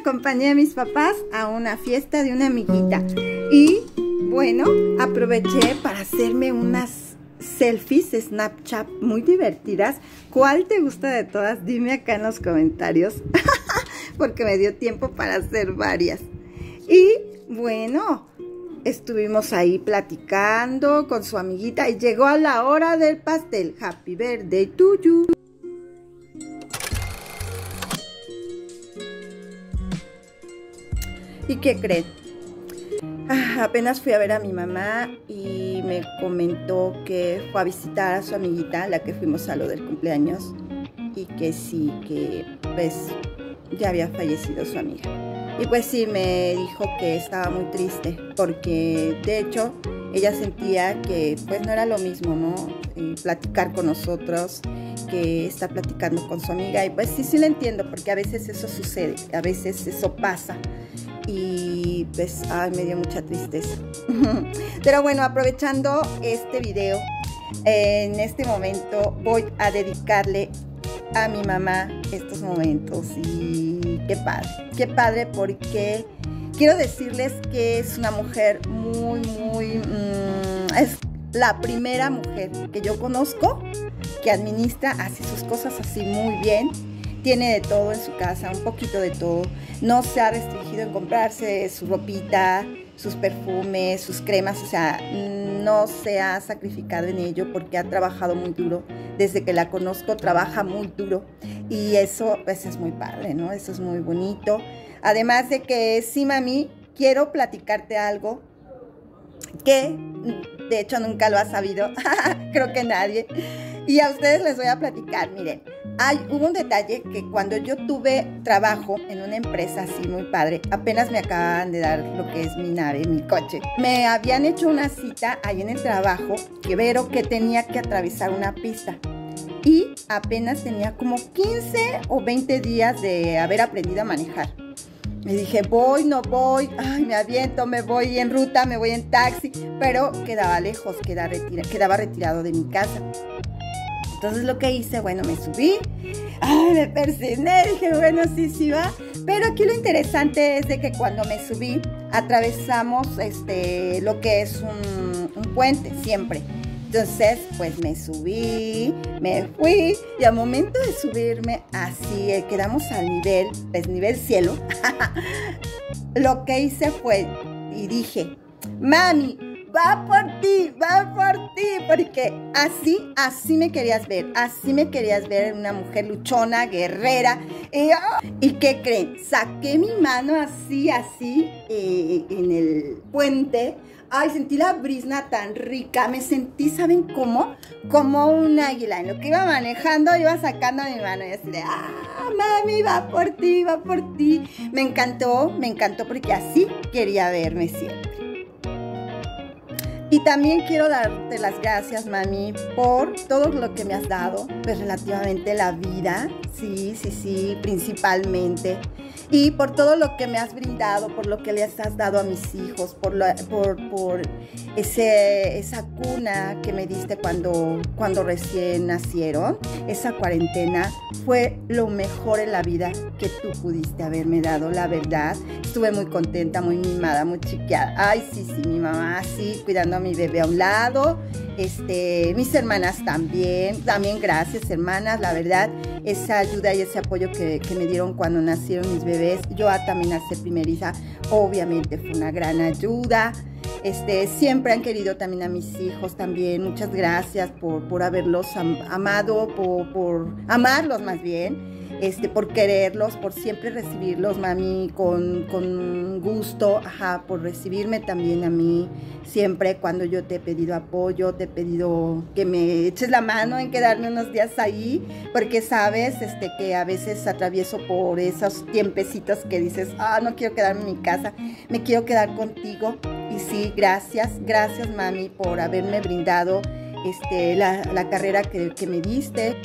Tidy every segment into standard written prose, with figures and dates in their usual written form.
acompañé a mis papás a una fiesta de una amiguita. Y bueno, aproveché para hacerme unas selfies Snapchat muy divertidas. ¿Cuál te gusta de todas? Dime acá en los comentarios. Porque me dio tiempo para hacer varias. Y bueno, estuvimos ahí platicando con su amiguita y llegó a la hora del pastel. Happy birthday to you. ¿Y qué creen? Apenas fui a ver a mi mamá y me comentó que fue a visitar a su amiguita, la que fuimos a lo del cumpleaños, y que sí, que pues ya había fallecido su amiga. Y pues sí, me dijo que estaba muy triste, porque de hecho ella sentía que pues no era lo mismo, ¿no? Platicar con nosotros, que está platicando con su amiga. Y pues sí la entiendo, porque a veces eso sucede, a veces eso pasa. Y pues, ay, me dio mucha tristeza. Pero bueno, aprovechando este video, en este momento voy a dedicarle a mi mamá estos momentos. Y qué padre, porque quiero decirles que es una mujer muy, es la primera mujer que yo conozco que administra, hace sus cosas así muy bien. Tiene de todo en su casa, un poquito de todo. No se ha restringido en comprarse su ropita, sus perfumes, sus cremas. O sea, no se ha sacrificado en ello porque ha trabajado muy duro. Desde que la conozco, trabaja muy duro. Y eso pues es muy padre, ¿no? Eso es muy bonito. Además de que, sí, mami, quiero platicarte algo que de hecho nunca lo has sabido. Creo que nadie. Y a ustedes les voy a platicar, miren. Hubo un detalle que cuando yo tuve trabajo en una empresa así muy padre, apenas me acababan de dar lo que es mi nave, mi coche. Me habían hecho una cita ahí en el trabajo, que tenía que atravesar una pista. Y apenas tenía como 15 o 20 días de haber aprendido a manejar. Me dije, voy, no voy, ay, me aviento, me voy en ruta, me voy en taxi, pero quedaba lejos, quedaba retirado de mi casa. Entonces lo que hice, bueno, me subí, ay, me persigné, dije, bueno, sí va. Pero aquí lo interesante es de que cuando me subí, atravesamos lo que es un puente, siempre. Entonces, pues me subí, me fui, y al momento de subirme, así, quedamos al nivel, pues nivel cielo. Lo que hice fue, y dije, mami, va por ti, porque así me querías ver, una mujer luchona, guerrera. ¿Y qué creen? Saqué mi mano así, en el puente. Ay, sentí la brisna tan rica, me sentí, ¿saben cómo? Como un águila. En lo que iba manejando, iba sacando mi mano y así de, mami, va por ti. Me encantó porque así quería verme siempre. Y también quiero darte las gracias, mami, por todo lo que me has dado, pues relativamente la vida, sí, principalmente. Y por todo lo que me has brindado, por lo que les has dado a mis hijos, por esa cuna que me diste cuando recién nacieron. Esa cuarentena fue lo mejor en la vida que tú pudiste haberme dado, la verdad. Estuve muy contenta, muy mimada, muy chiqueada. Ay, sí, mi mamá, sí, cuidando a mi bebé a un lado. Mis hermanas también gracias, hermanas, la verdad, esa ayuda y ese apoyo que me dieron cuando nacieron mis bebés. Yo también al ser primeriza, obviamente fue una gran ayuda. Siempre han querido también a mis hijos también. Muchas gracias por haberlos amado, por amarlos más bien. Por quererlos, por siempre recibirlos, mami, con gusto, por recibirme también a mí, siempre cuando yo te he pedido apoyo, te he pedido que me eches la mano en quedarme unos días ahí, porque sabes, que a veces atravieso por esos tiempecitos que dices, no quiero quedarme en mi casa, me quiero quedar contigo. Y sí, gracias, mami, por haberme brindado, la carrera que me diste.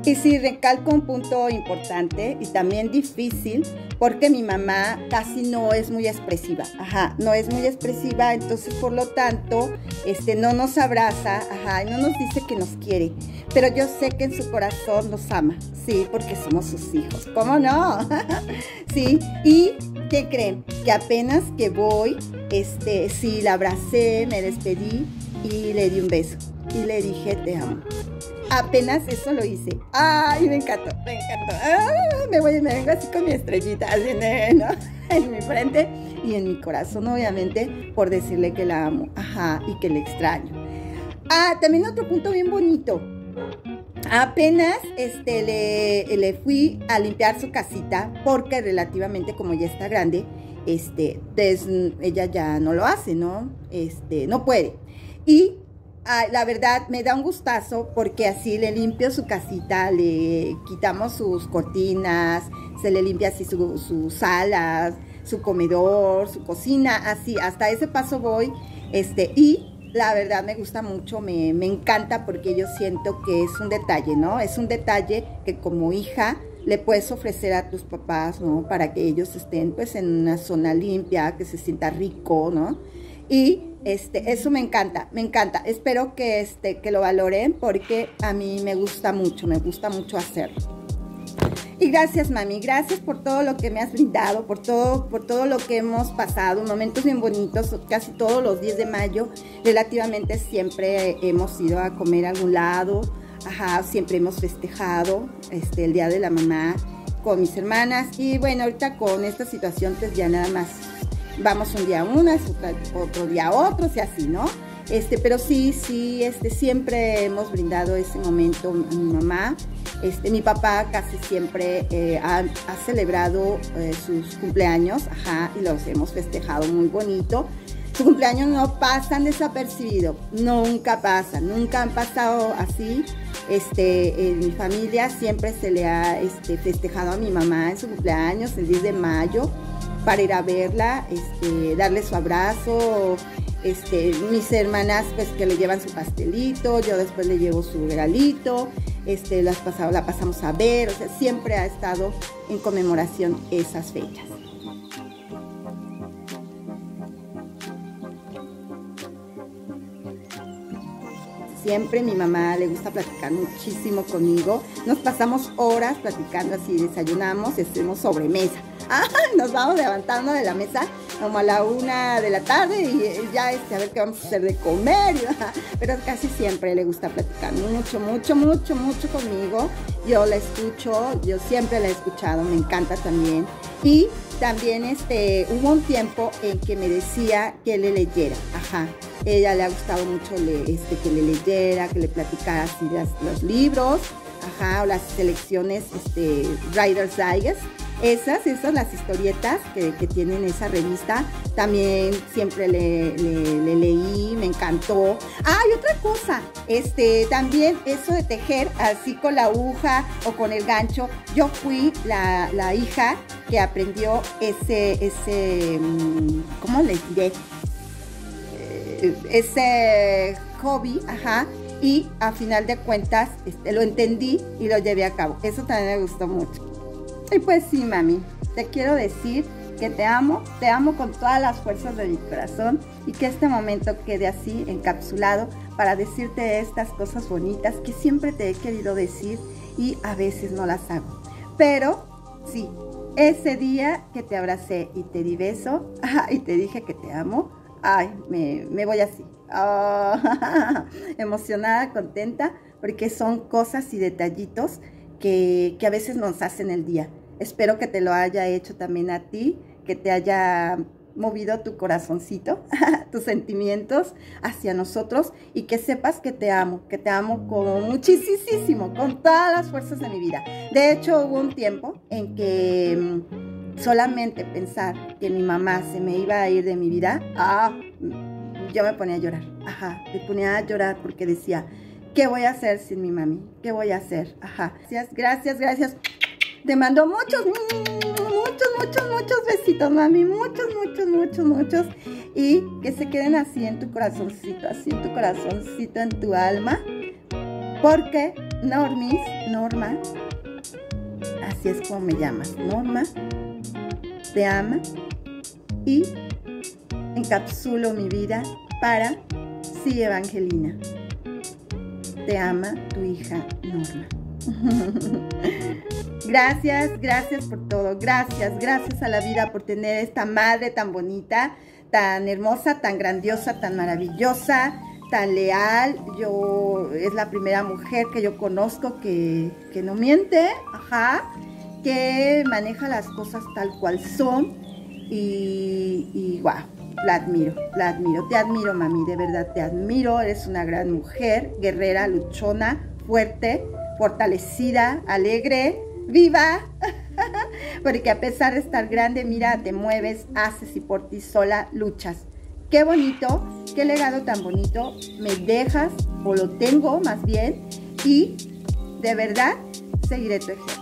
Y sí, recalco un punto importante y también difícil, porque mi mamá casi no es muy expresiva, no es muy expresiva, entonces por lo tanto, no nos abraza, y no nos dice que nos quiere, pero yo sé que en su corazón nos ama, sí, porque somos sus hijos, ¿cómo no? Sí, y ¿qué creen? Que apenas que voy, sí, la abracé, me despedí y le di un beso y le dije te amo. Apenas eso lo hice. ¡Ay, me encantó, me encantó! Me vengo así con mi estrellita así, ¿no? En mi frente y en mi corazón, obviamente, por decirle que la amo, y que le extraño. También otro punto bien bonito. Apenas le fui a limpiar su casita, porque relativamente, como ya está grande, ella ya no lo hace, ¿no? No puede. Y la verdad me da un gustazo, porque así le limpio su casita, le quitamos sus cortinas, se le limpia así sus salas, su comedor, su cocina, así, hasta ese paso voy, y la verdad me gusta mucho, me encanta, porque yo siento que es un detalle, ¿no? Es un detalle que como hija le puedes ofrecer a tus papás, ¿no? Para que ellos estén pues en una zona limpia, que se sienta rico, ¿no? Y eso me encanta, espero que lo valoren, porque a mí me gusta mucho hacerlo. Y gracias, mami, gracias por todo lo que me has brindado, por todo lo que hemos pasado, momentos bien bonitos, casi todos los 10 de mayo, relativamente siempre hemos ido a comer a algún lado, siempre hemos festejado el Día de la Mamá con mis hermanas, y bueno, ahorita con esta situación pues ya nada más vamos un día a unas, otro día a otros y así, ¿no? Pero sí, siempre hemos brindado ese momento a mi mamá. Mi papá casi siempre ha celebrado sus cumpleaños, y los hemos festejado muy bonito. Sus cumpleaños no pasan desapercibidos, nunca han pasado así. En mi familia siempre se le ha festejado a mi mamá en su cumpleaños, el 10 de mayo, para ir a verla, darle su abrazo, mis hermanas pues que le llevan su pastelito, yo después le llevo su regalito, la pasamos a ver, o sea, siempre ha estado en conmemoración esas fechas. Siempre mi mamá le gusta platicar muchísimo conmigo. Nos pasamos horas platicando, así desayunamos, hacemos sobremesa. Nos vamos levantando de la mesa como a la 1 de la tarde y ya a ver qué vamos a hacer de comer. Pero casi siempre le gusta platicar mucho conmigo. Yo la escucho, yo siempre la he escuchado, me encanta también. Y también hubo un tiempo en que me decía que le leyera, ella le ha gustado mucho que le leyera, que le platicara así los libros, o las selecciones Writer's Digest, esas las historietas que tienen esa revista, también siempre le leí, me encantó. Y otra cosa, también eso de tejer así con la aguja o con el gancho, yo fui la hija que aprendió ¿cómo les diré? Ese hobby, y a final de cuentas lo entendí y lo llevé a cabo. Eso también me gustó mucho. Y pues sí, mami, te quiero decir que te amo con todas las fuerzas de mi corazón, y que este momento quede así encapsulado para decirte estas cosas bonitas que siempre te he querido decir y a veces no las hago. Pero sí, ese día que te abracé y te di beso, y te dije que te amo, me voy así, emocionada, contenta, porque son cosas y detallitos que a veces nos hacen el día. Espero que te lo haya hecho también a ti, que te haya movido tu corazoncito, tus sentimientos hacia nosotros, y que sepas que te amo con muchísimo, con todas las fuerzas de mi vida. De hecho, hubo un tiempo en que solamente pensar que mi mamá se me iba a ir de mi vida, yo me ponía a llorar, me ponía a llorar porque decía, ¿qué voy a hacer sin mi mami? ¿Qué voy a hacer? Gracias. Te mando muchos besitos, mami, muchos, y que se queden así en tu corazoncito, en tu alma, porque Normis, Norma, así es como me llamas, Norma, te ama y encapsulo mi vida para sí, Evangelina. Te ama tu hija Norma. Gracias, gracias por todo. Gracias, gracias a la vida por tener esta madre tan bonita, tan hermosa, tan grandiosa, tan maravillosa, tan leal. Es la primera mujer que yo conozco que no miente, que maneja las cosas tal cual son y wow, la admiro, te admiro, mami, de verdad te admiro. Eres una gran mujer, guerrera, luchona, fuerte, fortalecida, alegre, viva, porque a pesar de estar grande, mira, te mueves, haces y por ti sola luchas. Qué bonito, qué legado tan bonito me dejas, o lo tengo más bien, y de verdad seguiré tu ejemplo.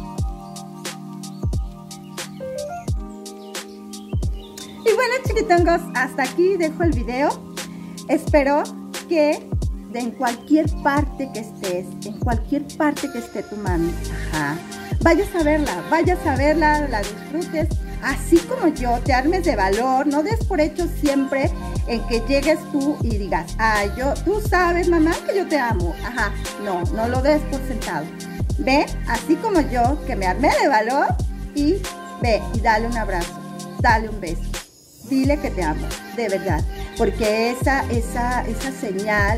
Y bueno, chiquitongos, hasta aquí dejo el video. Espero que en cualquier parte que estés, en cualquier parte que esté tu mami, vayas a verla, la disfrutes, así como yo, te armes de valor, no des por hecho siempre en que llegues tú y digas, ay, tú sabes, mamá, que yo te amo, no lo des por sentado. Ve, así como yo, que me armé de valor, y ve y dale un abrazo, dale un beso. Dile que te amo, de verdad, porque esa señal,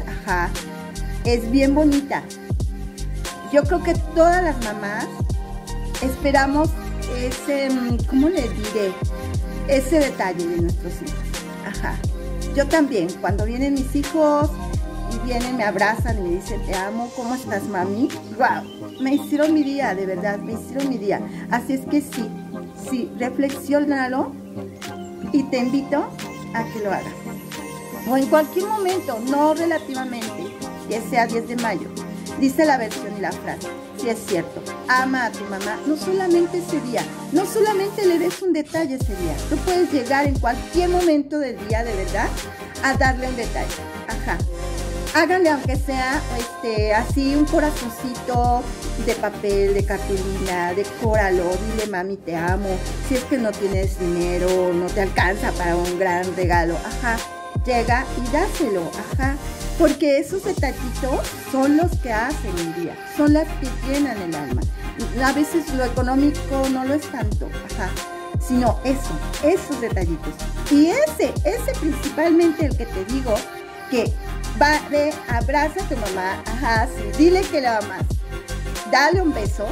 es bien bonita. Yo creo que todas las mamás esperamos ese, ¿cómo le diré? Ese detalle de nuestros hijos. Yo también, cuando vienen mis hijos y vienen, me abrazan y me dicen, te amo, ¿cómo estás, mami? Wow, me hicieron mi día, de verdad, me hicieron mi día. Así es que sí, reflexiónalo. Y te invito a que lo hagas. O en cualquier momento, no relativamente, que sea 10 de mayo. Dice la versión y la frase. Sí es cierto, ama a tu mamá, no solamente ese día, no solamente le des un detalle ese día. Tú puedes llegar en cualquier momento del día, de verdad, a darle un detalle. Háganle aunque sea así un corazoncito de papel, de cartulina, decóralo, dile mami te amo. Si es que no tienes dinero, no te alcanza para un gran regalo, llega y dáselo, porque esos detallitos son los que hacen el día, son las que llenan el alma. A veces lo económico no lo es tanto, sino esos detallitos. Y ese principalmente el que te digo, que ve, abraza a tu mamá, sí, dile que la amas, dale un beso,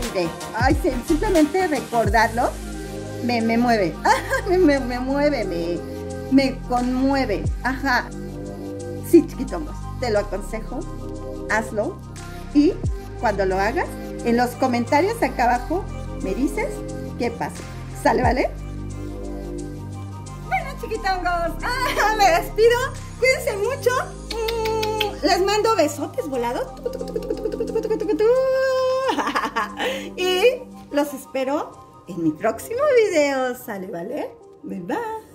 simplemente recordarlo me mueve, me mueve, me conmueve, sí, chiquitongos, te lo aconsejo, hazlo, y cuando lo hagas, en los comentarios acá abajo, me dices qué pasa, ¿sale, vale? Bueno, chiquitongos, me despido, cuídense mucho. Les mando besotes volados. Y los espero en mi próximo video. ¿Sale, vale? Bye, bye.